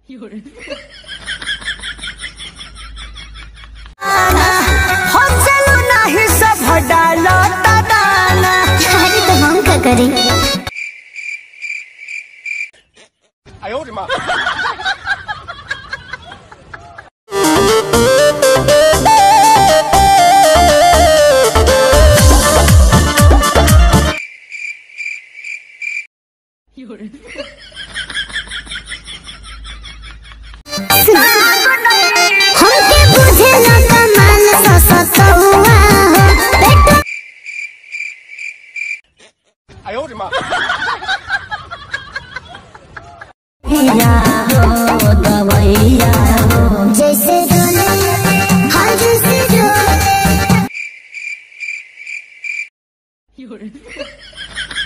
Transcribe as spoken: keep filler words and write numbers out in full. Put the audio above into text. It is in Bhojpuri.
有人。 अरे तो हम क्या करें? 哎呦我的妈！有人。 हमके बुझे ना कमाल ससतुआ हो। 哎呦我的妈！ हो दवैया हो जैसे डोले हाँ जैसे डोले 有人。